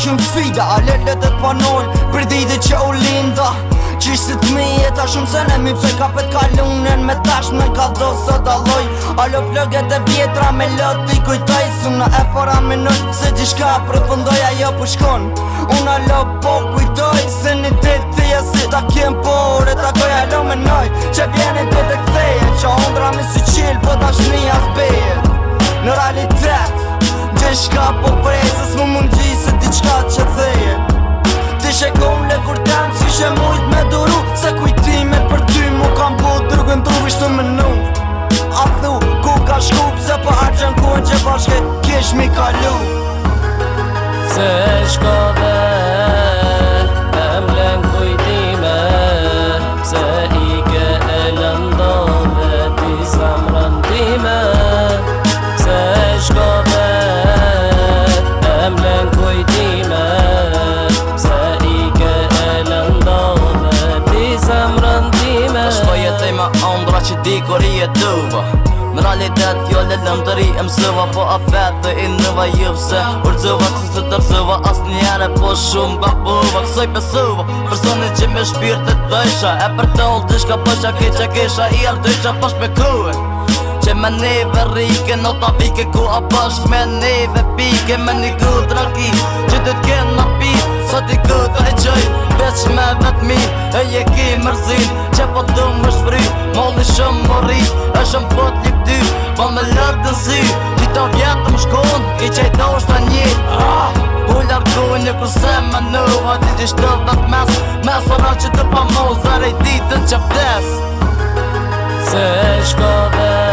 shumë sfida, alelet e t'panoj për dite që u linda. Qishtë të mi e ta shumë se ne mi pse ka pet kalunen me tash me kaldo sot alloj. Alo plëget e vjetra me lot i kujtoj, suna e para minoj se gjishka përfundoj ajo po shkon. Unë alo po kujtoj se një dit këtheja si ta kem por e ta koj alo menoj që vjeni të të ktheje që ondra mi si qil po ta shnia zbeje. Në realitet gjishka po prej se s'mu mundgji se diqka që theje. Ti shekon le kur tem si she mujt me duru se kujtimet për ty mu kam po drugën tu vishtu me nu. A thu ku ka shku pse pa arqen kuën që bashke kish mi kalu. Se shkove e mlen kujtime pse ike e lëndove disa mrëndime. Se shkove e mlen kujtime pse ike e lëndove disa mrëndime. Shto jetoj me ondra që di kur i jetuva. Në realitet fjole lëmëtëri e mësëva po afete i nëva jëpse urdzëva që se të pësëva as njere po shumë babuva kësoj pësëva personit që me shpirë të dësha e për të ullë dishka pësha keqa kesha i ardësha pash me kuë që me neve rike në ta vike ku a bashk me neve pike me një gëtë raki që të t'ken në pit sot i gëtë e qëj veç me vetëmi e je ki mërzin që po të më shfry molli shumë më rrit e shumë po t'lip ty po me lërë të sy që të vjetë më shkon i qaj do shta një u largohi një kurse me nuva ti që shtë vetë mes ora që të pa mo zare i ditën që vdes. Se shkove